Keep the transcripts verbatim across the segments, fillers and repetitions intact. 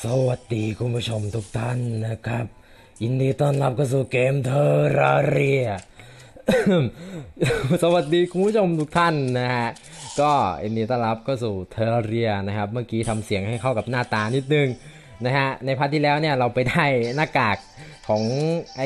สวัสดีคุณผู้ชมทุกท่านนะครับยินดีต้อนรับเข้าสู่เกมเทอราเรีย สวัสดีคุณผู้ชมทุกท่านนะฮะก็ยินดีต้อนรับเข้าสู่เทอราเรียนะครับเมื่อกี้ทำเสียงให้เข้ากับหน้าตานิดนึงนะฮะในพาร์ทที่แล้วเนี่ยเราไปได้หน้ากากของไอ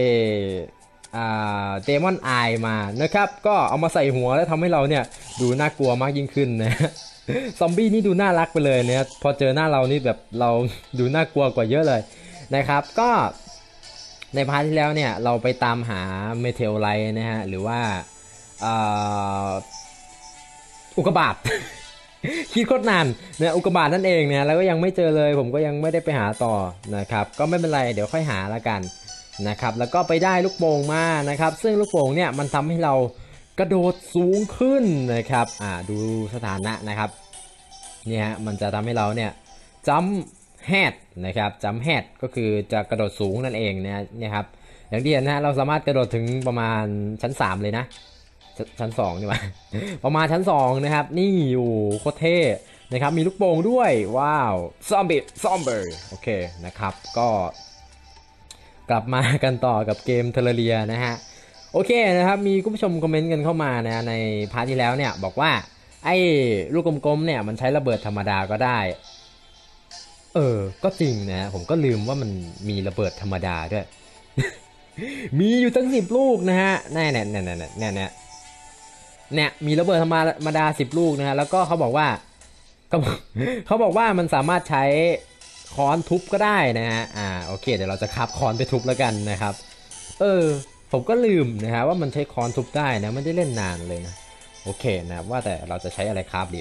เดมอนไอมานะครับก็เอามาใส่หัวแล้วทำให้เราเนี่ยดูน่ากลัวมากยิ่งขึ้นนะซอมบี้นี่ดูน่ารักไปเลยเนี่ยพอเจอหน้าเรานี่แบบเราดูน่ากลัวกว่าเยอะเลยนะครับก็ในพาร์ทที่แล้วเนี่ยเราไปตามหาเมเทโอไลท์นะฮะหรือว่าอุกกาบาต คิดโคตรนานเนี่ยอุกกาบาตนั่นเองเนี่ยแล้วก็ยังไม่เจอเลยผมก็ยังไม่ได้ไปหาต่อนะครับก็ไม่เป็นไรเดี๋ยวค่อยหาละกันนะครับแล้วก็ไปได้ลูกโป่งมานะครับซึ่งลูกโป่งเนี่ยมันทำให้เรากระโดดสูงขึ้นนะครับอ่าดูสถานะนะครับนี่ฮะมันจะทำให้เราเนี่ยจัมแฮดนะครับจัมแฮดก็คือจะกระโดดสูงนั่นเองนะเนี่ยครับอย่างที่เห็นนะเราสามารถกระโดดถึงประมาณชั้นสามเลยนะชั้นสองนี่ว่าประมาณชั้นสองนะครับนี่อยู่โคตรเท่นะครับมีลูกโป่งด้วยว้าวซอมบี้ซอมบี้โอเคนะครับก็กลับมากันต่อกับเกมเทอร์เรียนะฮะโอเคนะครับมีคุณผู้ชมคอมเมนต์กันเข้ามานะในพาร์ทที่แล้วเนี่ยบอกว่าไอ้ลูกกลมๆเนี่ยมันใช้ระเบิดธรรมดาก็ได้เออก็จริงนะผมก็ลืมว่ามันมีระเบิดธรรมดาด้วย มีอยู่ตั้งสิบลูกนะฮะแน่แน่แน่แน่แน่แน่เนี่ยมีระเบิดธรรมดาสิบลูกนะฮะแล้วก็เขาบอกว่าเขาเขาบอกว่ามันสามารถใช้ค้อนทุบก็ได้นะฮะอ่าโอเคเดี๋ยวเราจะคับค้อนไปทุบแล้วกันนะครับเออผมก็ลืมนะฮะว่ามันใช้ค้อนทุบได้นะไม่ได้เล่นนานเลยนะโอเคนะว่าแต่เราจะใช้อะไรคราฟดี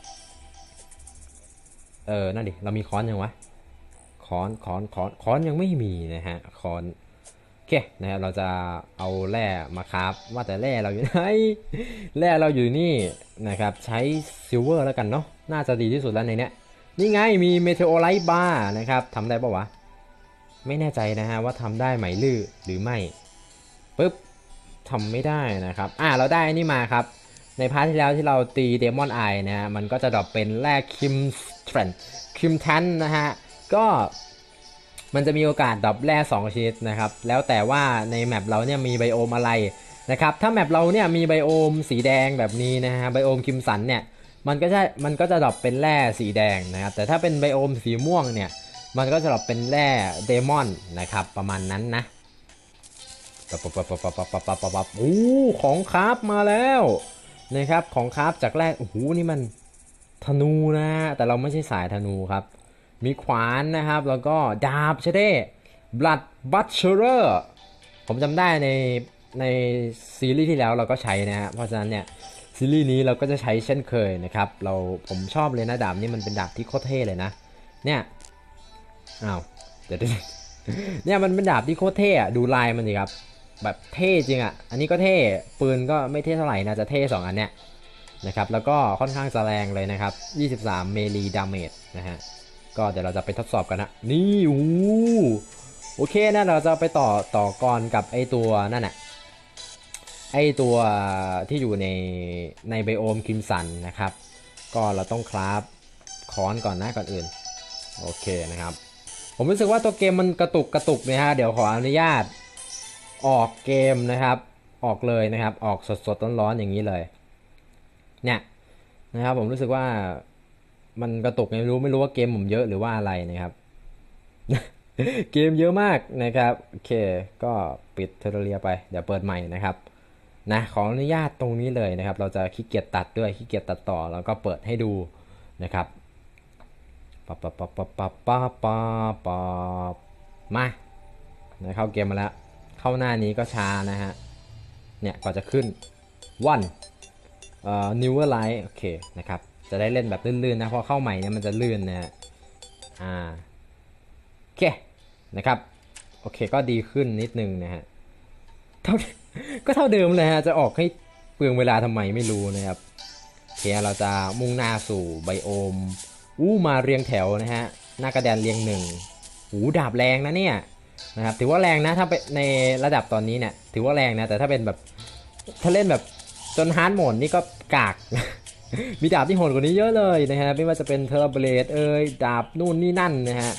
เออนั่นดิเรามีค้อนยังวะค้อนค้อนค้อนค้อนยังไม่มีนะฮะค้อนโอเคนะครับเราจะเอาแร่มาคราฟว่าแต่แร่เราอยู่ไหนแร่เราอยู่นี่นะครับใช้ซิลเวอร์แล้วกันเนาะน่าจะดีที่สุดแล้วในเนี้ยนี่ไงมีเมเทโอไลท์บาร์นะครับทำได้ปะวะไม่แน่ใจนะฮะว่าทำได้ไหมลือหรือไม่ปึ๊บทำไม่ได้นะครับอ่าเราได้นี่มาครับในพาร์ทที่แล้วที่เราตีเดมอนไอนะฮะมันก็จะดรอปเป็นแร่คิมเทรนคิมแทนนะฮะก็มันจะมีโอกาสดรอปแร่สองชนิดนะครับแล้วแต่ว่าในแมปเราเนี่ยมีไบโอมอะไรนะครับถ้าแมปเราเนี่ยมีไบโอมสีแดงแบบนี้นะฮะไบโอมคิมสันเนี่ยมันก็จะมันก็จะดรอปเป็นแร่สีแดงนะครับแต่ถ้าเป็นไบโอมสีม่วงเนี่ยมันก็จะดรอปเป็นแร่เดมอนนะครับประมาณนั้นนะปั๊บปั๊บปั๊บปั๊บปั๊บปั๊บปั๊บปั๊บโอ้ของคราฟมาแล้วนะครับของคราฟจากแรกโอ้โหนี่มันธนูนะแต่เราไม่ใช่สายธนูครับมีขวานนะครับแล้วก็ดาบใช่ไหม Blood Butcherer ผมจำได้ในในซีรีส์ที่แล้วเราก็ใช้นะฮะเพราะฉะนั้นเนี่ยซีรีส์นี้เราก็จะใช้เช่นเคยนะครับเราผมชอบเลยนะดาบนี่มันเป็นดาบที่โคตรเท่เลยนะเนี่ยอ้าวเดี๋ยวเนี่ยมันเป็นดาบที่โคตรเท่อะดูลายมันสิครับแบบเท่จริงอ่ะอันนี้ก็เท่ปืนก็ไม่เท่เท่าไหร่นะจะเท่สองอันเนี้ยนะครับแล้วก็ค่อนข้างจะแรงเลยนะครับยี่สิบสามเมลีดาเมจนะฮะก็เดี๋ยวเราจะไปทดสอบกันนะนี่อู้โอเคนะเราจะไปต่อต่อกรกับไอตัวนั่นน่ะไอตัวที่อยู่ในในไบโอมคิมสันนะครับก็เราต้องคราฟค้อนก่อนนะก่อนอื่นโอเคนะครับผมรู้สึกว่าตัวเกมมันกระตุกกระตุกนะฮะเดี๋ยวขออนุญาตออกเกมนะครับออกเลยนะครับออกสดๆร้อนๆอย่างนี้เลยเนี่ยนะครับผมรู้สึกว่ามันกระตุกไม่รู้ไม่รู้ว่าเกมผมเยอะหรือว่าอะไรนะครับ เกมเยอะมากนะครับโอเคก็ปิดเทอร์เรียไปเดี๋ยวเปิดใหม่นะครับนะขออนุญาตตรงนี้เลยนะครับเราจะขี้เกียจตัดด้วยขี้เกียจตัดต่อแล้วก็เปิดให้ดูนะครับปั๊บปั๊บปั๊บปั๊บปั๊บปั๊บปั๊บมานะเข้าเกมมาแล้วเข้าหน้านี้ก็ช้านะฮะเนี่ยก็จะขึ้น one เอ่อ newer light โอเคนะครับจะได้เล่นแบบลื่นๆนะเพราะเข้าใหม่เนี่ยมันจะลื่นนะฮะอ่าโอเคนะครับโอเคก็ดีขึ้นนิดนึงนะฮะเท่าก็เท่าเดิมเลยฮะจะออกให้เปลืองเวลาทำไมไม่รู้นะครับโอเคเราจะมุ่งหน้าสู่ไบโอมอู้มาเรียงแถวนะฮะหน้ากระดานเรียงหนึ่งหูดาบแรงนะเนี่ยนะครับถือว่าแรงนะถ้าเป็นในระดับตอนนี้เนี่ยถือว่าแรงนะแต่ถ้าเป็นแบบถ้าเล่นแบบจนฮาร์ดโหมดนี่ก็กาก มีดาบที่โหดกว่านี้เยอะเลยนะฮะไม่ว่าจะเป็นเทอร์เบลดเอ้ยดาบนู่นนี่นั่นนะฮะ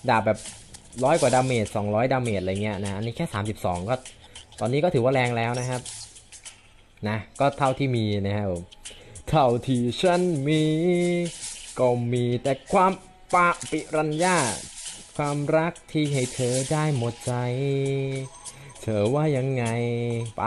ดาบแบบร้อยกว่าดาเมจสองร้อยดาเมจอะไรเงี้ยนะอันนี้แค่สามสิบสองก็ตอนนี้ก็ถือว่าแรงแล้วนะครับนะก็เท่าที่มีนะครับเท่าที่ฉันมีก็มีแต่ความปะปิรัญญาความรักที่ให้เธอได้หมดใจเธอว่ายังไงไป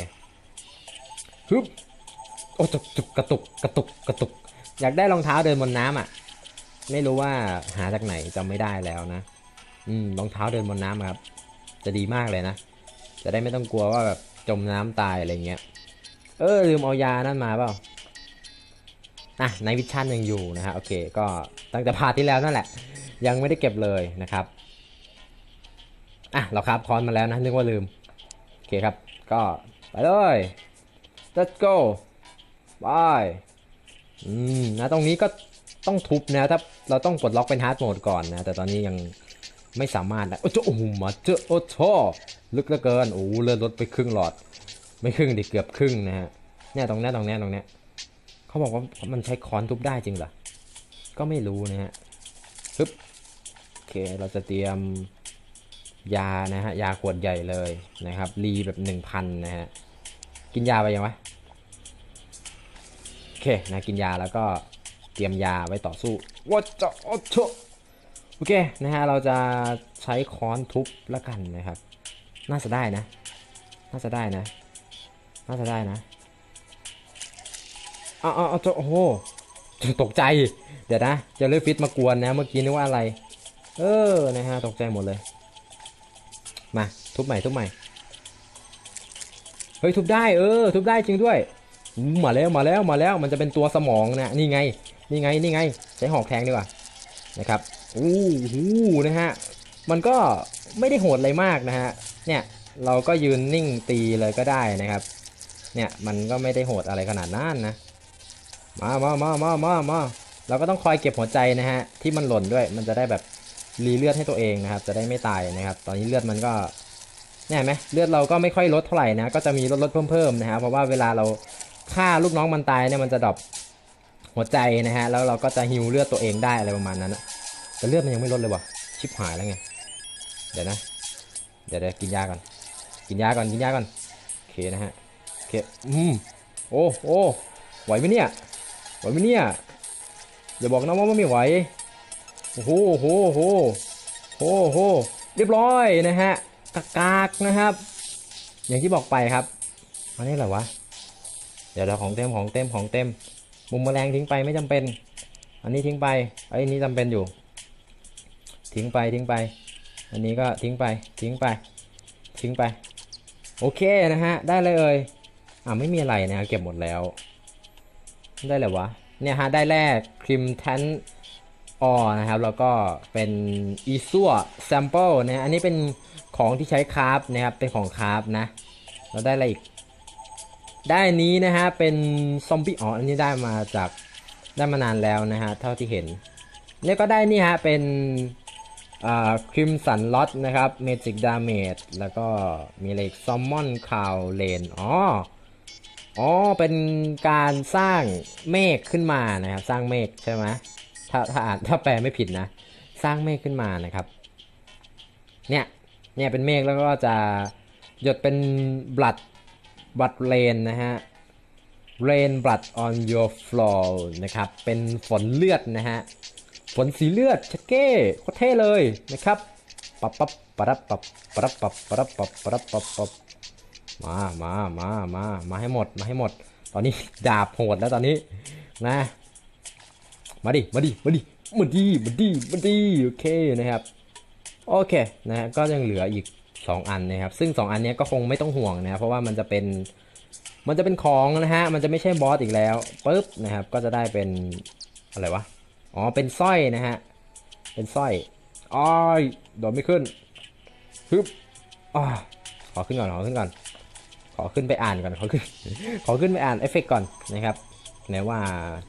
ฮึบโอ้จุกจุกกระตุกกระตุกกระตุกอยากได้รองเท้าเดินบนน้ำอ่ะไม่รู้ว่าหาจากไหนจำไม่ได้แล้วนะอืมรองเท้าเดินบนน้ำครับจะดีมากเลยนะจะได้ไม่ต้องกลัวว่าแบบจมน้ำตายอะไรเงี้ยเออลืมเอายานั่นมาเปล่าอ่ะในวิชั่นยังอยู่นะฮะโอเคก็ตั้งแต่พาร์ทที่แล้วนั่นแหละยังไม่ได้เก็บเลยนะครับอ่ะเราครับคอนมาแล้วนะนึกว่าลืมโอเคครับก็ไปเลย let's go ไปอืมนะตรงนี้ก็ต้องทุบนะถ้าเราต้องปลดล็อกเป็นฮาร์ดโหมดก่อนนะแต่ตอนนี้ยังไม่สามารถนะโอ้โหโอ้โหมาเจอโอ้โหลึกเหลือเกินโอ้เลื่อนรถไปครึ่งหลอดไม่ครึ่งดิเกือบครึ่งนะฮะเนี่ยตรงนี้ตรงนี้ตรงนี้เขาบอกว่ามันใช้ค้อนทุบได้จริงเหรอก็ไม่รู้นะฮะฮึบโอเคเราจะเตรียมยานะฮะยาขวดใหญ่เลยนะครับรีแบบหนึ่งพันนะฮะกินยาไปยังวะโอเคนะกินยาแล้วก็เตรียมยาไว้ต่อสู้วัดจะโอ้โหโอเคนะฮะเราจะใช้ค้อนทุบแล้วกันนะครับน่าจะได้นะน่าจะได้นะน่าจะได้นะอ้าวอ้าวโอ้โหตกใจเดี๋ยวนะเจอเลือดฟิตมากวนนะเมื่อกี้นึกว่าอะไรเออนะฮะตกใจหมดเลยมาทุบใหม่ทุบใหม่เฮ้ยทุบได้เออทุบได้จริงด้วยมาแล้วมาแล้วมาแล้วมันจะเป็นตัวสมองนะนี่ไงนี่ไงนี่ไงใช้หอกแทงดีกว่านะครับอู้หูนะฮะมันก็ไม่ได้โหดอะไรมากนะฮะเนี่ยเราก็ยืนนิ่งตีเลยก็ได้นะครับเนี่ยมันก็ไม่ได้โหดอะไรขนาดนั้นนะมามามามามามาเราก็ต้องคอยเก็บหัวใจนะฮะที่มันหล่นด้วยมันจะได้แบบรีเลือดให้ตัวเองนะครับจะได้ไม่ตายนะครับตอนนี้เลือดมันก็เนี่ยไหมเลือดเราก็ไม่ค่อยลดเท่าไหร่นะก็จะมีลดลดเพิ่มเพิ่มนะฮะเพราะว่าเวลาเราฆ่าลูกน้องมันตายเนี่ยมันจะดรอปหัวใจนะฮะแล้วเราก็จะฮิวเลือดตัวเองได้อะไรประมาณนั้นนะแต่เลือดมันยังไม่ลดเลยว่ะชิบหายแล้วไงเดี๋ยวนะเดี๋ยวเดี๋ยวกินยาก่อนกินยาก่อนกินยาก่อนโอเคนะฮะโอเคอืมโอ้โอ้ไหวไหมเนี่ยไหวไหมเนี่ยอย่าบอกนะว่าไม่ไหวโอ้โหโอ้โหโอ้โหโอ้โหเรียบร้อยนะฮะกากากนะครับอย่างที่บอกไปครับอันนี้แหละวะเดี๋ยวเราของเต็มของเต็มของเต็มมุมแมลงทิ้งไปไม่จำเป็นอันนี้ทิ้งไปไอ้นี้จำเป็นอยู่ทิ้งไปทิ้งไปอันนี้ก็ทิ้งไปทิ้งไปทิ้งไปโอเคนะฮะได้เลยเอ่ยอ่าไม่มีอะไรนะเก็บหมดแล้วได้เลยวะเนี่ยฮะได้แรกครีมแทนออนะครับแล้วก็เป็นอีซัวแซมเปิลนะอันนี้เป็นของที่ใช้คราฟนะครับเป็นของคราฟนะเราได้อะไรอีกได้นี้นะฮะเป็นซอมบี้อ๋ออันนี้ได้มาจากได้มานานแล้วนะฮะเท่าที่เห็นแล้วก็ได้นี่ฮะเป็นอ่าคริมสันล็อตนะครับเมจิกดาเมจแล้วก็มีเลขซอมมอนคาวเลนอ๋ออ๋อเป็นการสร้างเมฆขึ้นมานะครับสร้างเมฆใช่ไหมถ้าถ้าอ่านถ้าแปลไม่ผิดนะสร้างเมฆขึ้นมานะครับเนี่ยเนี่ยเป็นเมฆแล้วก็จะหยดเป็นบลัดบลัดเลนนะฮะ Rain blood on your floor นะครับเป็นฝนเลือดนะฮะฝนสีเลือดชัดเก้โคตรเท่เลยนะครับปับปับปรับปับปรับปับปรับปับปรับปับปับมามามามามาให้หมดมาให้หมดตอนนี้ดาบโหดแล้วตอนนี้นะมาดิมาดิมาดิมาดิมาดิมาดิโอเคนะครับโอเคนะฮะก็ยังเหลืออีกสองอันนะครับซึ่งสองอันนี้ก็คงไม่ต้องห่วงนะเพราะว่ามันจะเป็นมันจะเป็นของนะฮะมันจะไม่ใช่บอสอีกแล้วปึ๊บนะครับก็จะได้เป็นอะไรวะอ๋อเป็นสร้อยนะฮะเป็นสร้อยอ้อยโดดไม่ขึ้นฮึบอ๋อขอขึ้นก่อนขอขึ้นก่อนขอขึ้นไปอ่านก่อนขอขึ้นขอขึ้นไปอ่านเอฟเฟกต์ก่อนนะครับไหนว่า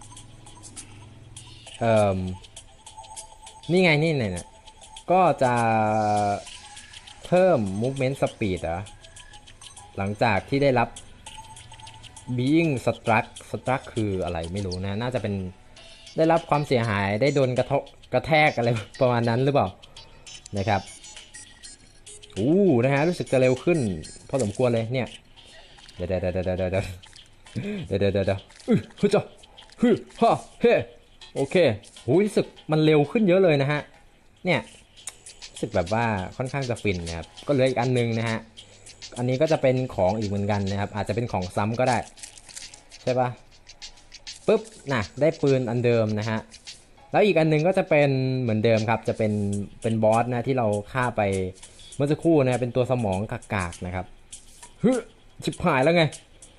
เอ่อนี่ไงนี่เนี่ยก็จะเพิ่ม movement speed อ่ะหลังจากที่ได้รับ being struck struck คืออะไรไม่รู้นะน่าจะเป็นได้รับความเสียหายได้โดนกระทบกระแทกอะไรประมาณนั้นหรือเปล่านะครับอู้นะฮะรู้สึกจะเร็วขึ้นพอสมควรเลยเนี่ยเดี๋ยวเดี๋ยวเดี๋ยวเดี๋ยวเดี๋ยวเดี๋ยวเดี๋ยวเดี๋ยวเดี๋ยวอือฮึจ้ะฮึฮ่าเฮ้โอเคหูรู้สึกมันเร็วขึ้นเยอะเลยนะฮะเนี่ยรู้สึกแบบว่าค่อนข้างจะฟินนะครับก็เหลืออีกอันนึงนะฮะอันนี้ก็จะเป็นของอีกเหมือนกันนะครับอาจจะเป็นของซ้ำก็ได้ใช่ปะปุ๊บน่ะได้ปืนอันเดิมนะฮะแล้วอีกอันนึงก็จะเป็นเหมือนเดิมครับจะเป็นเป็นบอสนะที่เราฆ่าไปเมื่อสักครู่นะเป็นตัวสมองกากๆนะครับฮึชิบหายแล้วไง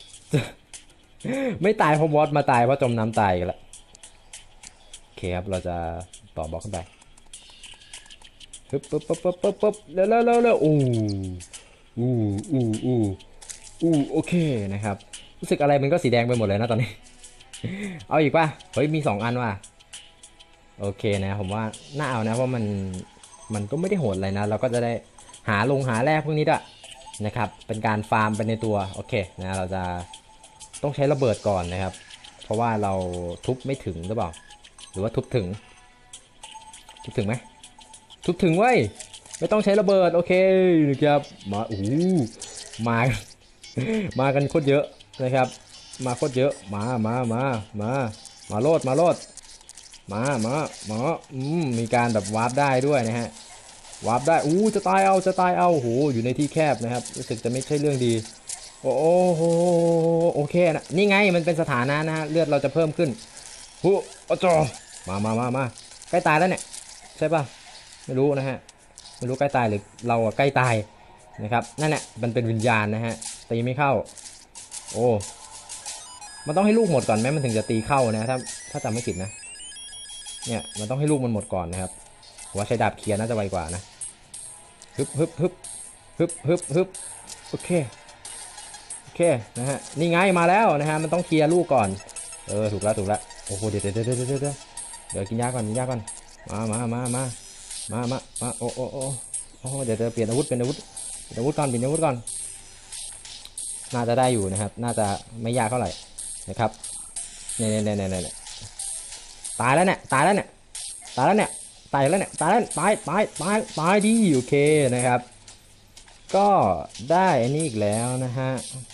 ไม่ตายเพราะบอสมาตายเพราะจมน้ำตายกันละโอเคครับเราจะต่อบล็อกขึ้นไปฮึบปุ๊บปุ๊บปุ๊บปุ๊บปุ๊บเร็วเร็วเร็วเร็วอู้อู้อู้อู้อู้โอเคนะครับรู้สึกอะไรมันก็สีแดงไปหมดเลยนะตอนนี้เอาอีกป่ะเฮ้ยมีสองอันว่ะโอเคนะผมว่าน่าเอานะเพราะมันมันก็ไม่ได้โหดอะไรนะเราก็จะได้หาลงหาแร่พวกนี้ด้วยนะครับเป็นการฟาร์มไปในตัวโอเคนะเราจะต้องใช้ระเบิดก่อนนะครับเพราะว่าเราทุบไม่ถึงหรือเปล่าหรือว่าทุบถึงทุบถึงไหมทุบถึงเว้ยไม่ต้องใช้ระเบิดโอเคนะครับมาโอ้มามากันโคตรเยอะนะครับมาโคตรเยอะมามามามามาโลดมาโลดมามามาอืมมีการแบบวาร์ปได้ด้วยนะฮะวาร์ปได้อู้จะตายเอาจะตายเอาโหอยู่ในที่แคบนะครับรู้สึกจะไม่ใช่เรื่องดีโอ้โหโอเคนะนี่ไงมันเป็นสถานะนะฮะเลือดเราจะเพิ่มขึ้นหูอจอมามามามาใกล้ตายแล้วเนี่ยใช่ป่ะไม่รู้นะฮะไม่รู้ใกล้ตายหรือเราอะใกล้ตายนะครับนั่นแหละมันเป็นวิญญาณนะฮะตีไม่เข้าโอ้มันต้องให้ลูกหมดก่อนไหมมันถึงจะตีเข้านะถ้าถ้าจำไม่ผิดนะเนี่ยมันต้องให้ลูกมันหมดก่อนนะครับว่าใช้ดาบเคลียร์น่าจะไวกว่านะฮึบฮึบฮึบฮึบฮึบฮึบโอเคโอเคนะฮะนี่ไงมาแล้วนะฮะมันต้องเคลียร์ลูกก่อนเออถูกแล้วถูกแล้วโอ้โหเดี๋ยวเดี๋ยวเดี๋ยวเดี๋ยวเดี๋ยวกินยาก่อนกินยาก่อนมามามามามามามาโอ้โอ้โอ้โอ้เดี๋ยวเดี๋ยวเปลี่ยนอาวุธเปลี่ยนอาวุธเปลี่ยนอาวุธก่อนเปลี่ยนอาวุธก่อนน่าจะได้อยู่นะครับน่าจะไม่ยากเท่าไหร่นะครับเนี่ยเนี่ยเนี่ยเนี่ยตายแล้วเนี่ยตายแล้วเนี่ยตายแล้วเนี่ยตายแล้วเนี่ยตายแล้วตายตายตายตายดีโอเคนะครับก็ได้อันนี้อีกแล้วนะฮะ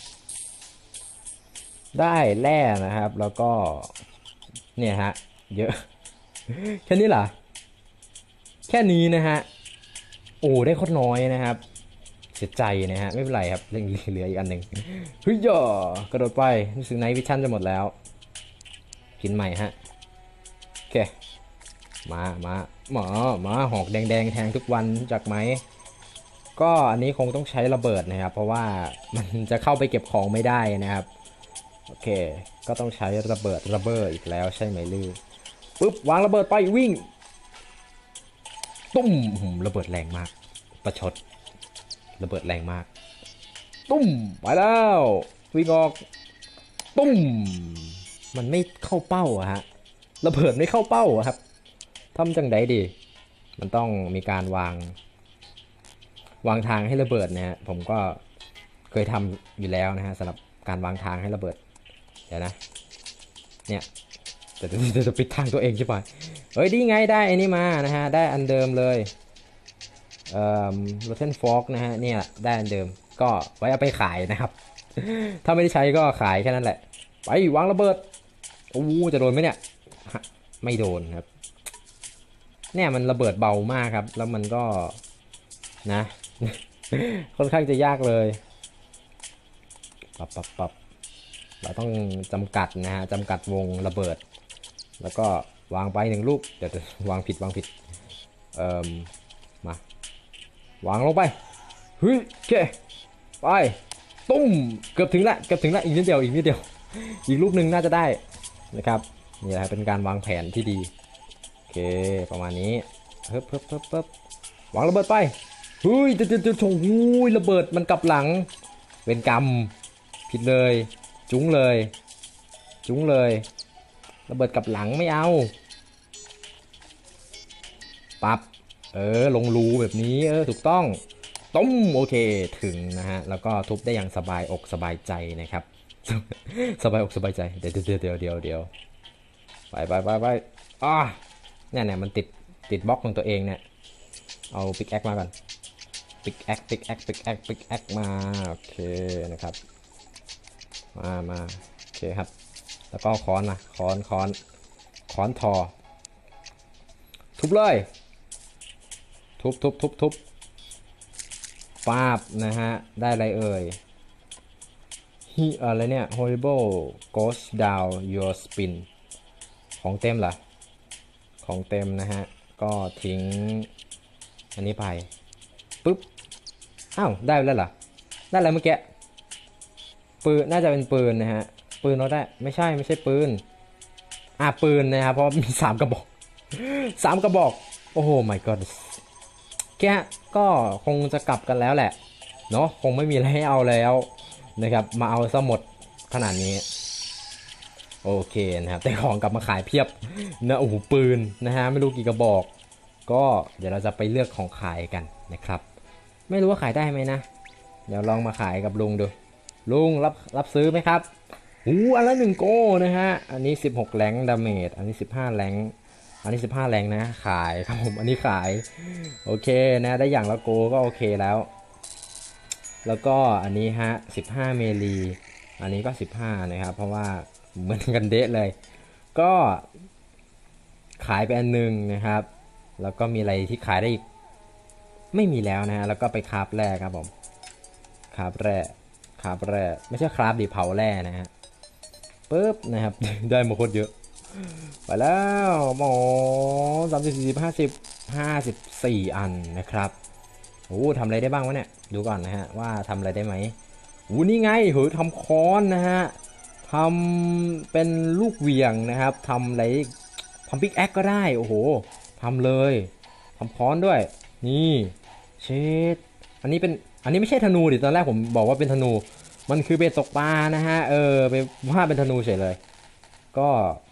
ได้แร่นะครับแล้วก็เนี่ยฮะเยอะแค่นี้เหรอแค่นี้นะฮะโอ้ได้โคตรน้อยนะครับเสียใจนะฮะไม่เป็นไรครับเรื่องเหลืออีกอันหนึ่งเฮ้ยย่อกระโดดไปรู้สึกไนท์วิชั่นจะหมดแล้วกินใหม่ฮะโอเคมามาหมอหมาหอกแดงๆแทงทุกวันจากไหมก็อันนี้คงต้องใช้ระเบิดนะครับเพราะว่ามันจะเข้าไปเก็บของไม่ได้นะครับโอเคก็ต้องใช้ระเบิดระเบิดอีกแล้วใช่ไหมลือปุ๊บวางระเบิดไปวิ่งตุ้มระเบิดแรงมากประชดระเบิดแรงมากตุ้มไปแล้ววิ่งออกตุ้มมันไม่เข้าเป้าอะฮะระเบิดไม่เข้าเป้าอะครับทำจังไดดีมันต้องมีการวางวางทางให้ระเบิดนะฮะผมก็เคยทำอยู่แล้วนะฮะสำหรับการวางทางให้ระเบิดเดี๋ยวนะเนี่ยจะจะจะปิดทางตัวเองใช่ปะเฮ้ยดีไงได้อันนี้มานะฮะได้อันเดิมเลยเอ่อโรเทนฟอกนะฮะเนี่ยได้อันเดิมก็ไว้เอาไปขายนะครับถ้าไม่ได้ใช้ก็ขายแค่นั้นแหละไปวางระเบิดโอ้จะโดนไหมเนี่ยไม่โดนครับเนี่ยมันระเบิดเบามากครับแล้วมันก็นะค่อนข้างจะยากเลยปับปับปับเราต้องจำกัดนะฮะจำกัดวงระเบิดแล้วก็วางไปหนึ่งลูกเดี๋ยววางผิดวางผิดเอ่อมาวางลงไปเฮ้ยโอเคไปตุ้มเกือบถึงละเกือบถึงละอีกนิดเดียวอีกนิดเดียวอีกลูกหนึ่งน่าจะได้นะครับนี่แหละเป็นการวางแผนที่ดีโอเคประมาณนี้เพิ่มเพิ่มเพิ่มเพิ่มวางระเบิดไปเฮ้ยจะจะจะโอ้ยระเบิดมันกลับหลังเป็นกรรมผิดเลยจุ้งเลยจุ้งเลยระเบิดกลับหลังไม่เอาปั๊บเออลงรูแบบนี้เออถูกต้องต้มโอเคถึงนะฮะแล้วก็ทุบได้อย่างสบายอกสบายใจนะครับสบายอกสบายใจเดี๋ยวเดี๋ยวเดี๋ยวเดี๋ยวเดี๋ยวไปไปไปไปอ่าเนี่ยเนี่ยมันติดติดบล็อกของตัวเองเนี่ยเอาปิกแอคมาก่อนปิกแอคปิกแอคปิกแอคปิกแอคมาโอเคนะครับมามาโอเคครับแล้วก็ค้อนมาค้อนค้อนค้อนทอทุบเลยทุบทุบทุบทุบปาบนะฮะได้อะไรเอ่ยฮีอะไรเนี่ย horrible goes down your spin ของเต็มเหรอของเต็มนะฮะก็ทิ้งอันนี้ไปปุ๊บอ้าวได้แล้วเหรอได้อะไรเมื่อกี้ปืนน่าจะเป็นปืนนะฮะปืนเราได้ไม่ใช่ไม่ใช่ปืนอ่ะปืนนะครับเพราะมีสามกระบอกสามกระบอกโอ้โห my god แกก็คงจะกลับกันแล้วแหละเนาะคงไม่มีอะไรให้เอาแล้วนะครับมาเอาซะหมดขนาดนี้โอเคนะครับแต่ของกลับมาขายเพียบนะโอ้โหปืนนะฮะไม่รู้กี่กระบอกก็เดี๋ยวเราจะไปเลือกของขายกันนะครับไม่รู้ว่าขายได้ไหมนะเดี๋ยวลองมาขายกับลุงดูลุงรับรับซื้อไหมครับอู้อันละหนึ่งโก้นะฮะอันนี้สิบหกแรงดาเมจอันนี้สิบห้าแรงอันนี้สิบห้าแรงนะขายครับผมอันนี้ขายโอเคนะได้อย่างละโกก็โอเคแล้วแล้วก็อันนี้ฮะสิบห้าเมลีอันนี้ก็สิบห้านะครับเพราะว่าเหมือนกันเดะเลยก็ขายไปอันนึงนะครับแล้วก็มีอะไรที่ขายได้อีกไม่มีแล้วนะฮะแล้วก็ไปคราฟแร่ครับผมคราฟแร่คราฟแร่ไม่ใช่คราฟดิเผาแร่นะฮะปึ๊บนะครับ ได้มาโคตรเยอะไปแล้วหมอสามสิบสี่สิบห้าสิบห้าสิบสี่อันนะครับโอ้ทำอะไรได้บ้างวะเนี่ยดูก่อนนะฮะว่าทำอะไรได้ไหมโอ้นี่ไงเฮ้ยทำค้อนนะฮะทำเป็นลูกเหวี่ยงนะครับทำอะไรทำพิกแอคก็ได้โอ้โหทำเลยทำค้อนด้วยนี่เชดอันนี้เป็นอันนี้ไม่ใช่ธนูดิตอนแรกผมบอกว่าเป็นธนูมันคือเบ็ดตกปลานะฮะเออไปว่าเป็นธนูเฉยเลยก็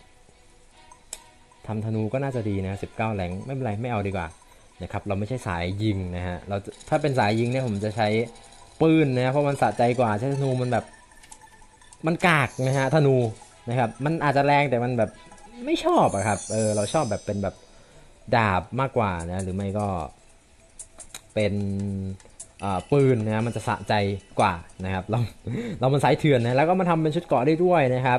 ทำธนูก็น่าจะดีนะสิบเก้าแรงไม่เป็นไรไม่เอาดีกว่านะครับเราไม่ใช่สายยิงนะฮะเราถ้าเป็นสายยิงเนี่ยผมจะใช้ปืนนะเพราะมันสะใจกว่าใช้ธนูมันแบบมันกากนะฮะธนูนะครับมันอาจจะแรงแต่มันแบบไม่ชอบอะครับเออเราชอบแบบเป็นแบบดาบมากกว่านะหรือไม่ก็เป็นปืนนะมันจะสะใจกว่านะครับเราเรามันสายเถื่อนนะแล้วก็มาทำเป็นชุดเกราะได้ด้วยนะครับ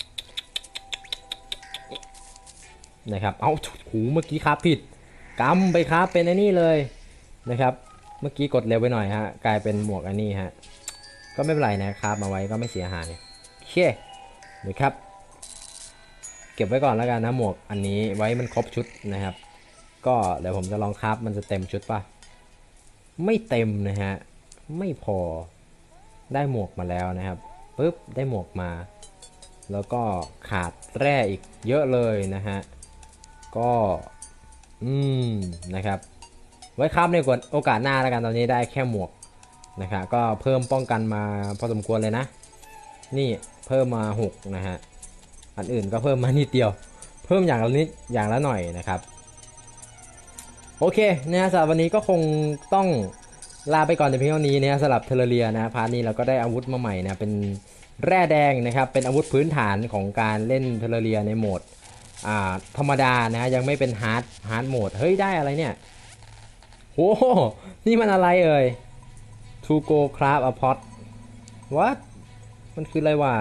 นะครับเอาหูเมื่อกี้ครับผิดกำไปครับเป็นไอ้นี่เลยนะครับเมื่อกี้กดเร็วไปหน่อยฮะกลายเป็นหมวกอันนี้ฮะก็ไม่เป็นไรนะครับมาไว้ก็ไม่เสียหายโอเคนะครับเก็บไว้ก่อนแล้วกันนะหมวกอันนี้ไว้มันครบชุดนะครับก็เดี๋ยวผมจะลองครับมันจะเต็มชุดป่ะไม่เต็มนะฮะไม่พอได้หมวกมาแล้วนะครับปึ๊บได้หมวกมาแล้วก็ขาดแร่อีกเยอะเลยนะฮะก็อืมนะครับไว้ครับในโอกาสหน้าแล้วกันตอนนี้ได้แค่หมวกนะครับก็เพิ่มป้องกันมาพอสมควรเลยนะนี่เพิ่มมาหกนะฮะอันอื่นก็เพิ่มมานิดเดียวเพิ่มอย่างละนิดอย่างละหน่อยนะครับโอเคนะสำหรับวันนี้ก็คงต้องลาไปก่อนแต่เพียงเท่านี้นะสำหรับเทเลเรียนะพาร์ทนี้เราก็ได้อาวุธมาใหม่นะเป็นแร่แดงนะครับเป็นอาวุธพื้นฐานของการเล่นเทเลเรียในโหมดอ่าธรรมดานะยังไม่เป็นฮาร์ดฮาร์ดโหมดเฮ้ยได้อะไรเนี่ยโอ้นี่มันอะไรเอ่ย to go craft a pot what มันคืออะไรวะ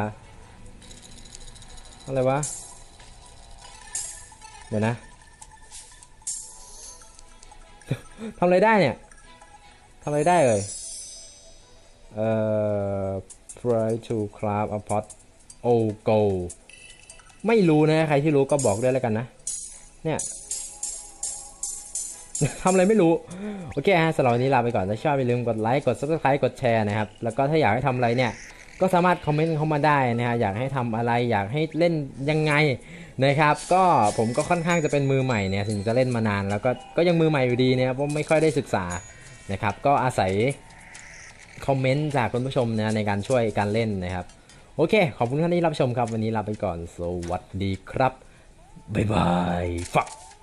อะไรวะเดี๋ยวนะทำอะไรได้เนี่ยทำอะไรได้เอ่ยเอ่อ try to craft a pot oh go ไม่รู้นะใครที่รู้ก็บอกด้วยแล้วกันนะเนี่ยทำอะไรไม่รู้โอเคฮะสำหรับวันนี้ลาไปก่อนถ้าชอบอย่าลืมกดไลค์กด ซับสไครบ์ กดแชร์นะครับแล้วก็ถ้าอยากให้ทำอะไรเนี่ยก็สามารถคอมเมนต์เข้ามาได้นะฮะอยากให้ทำอะไรอยากให้เล่นยังไงนะครับก็ผมก็ค่อนข้างจะเป็นมือใหม่เนี่ยถึงจะเล่นมานานแล้วก็ก็ยังมือใหม่อยู่ดีนะครับเพราะไม่ค่อยได้ศึกษานะครับก็อาศัยคอมเมนต์จากคุณผู้ชมนะในการช่วยการเล่นนะครับโอเคขอบคุณท่านที่รับชมครับวันนี้ลาไปก่อนสวัสดีครับบ๊ายบายฟัก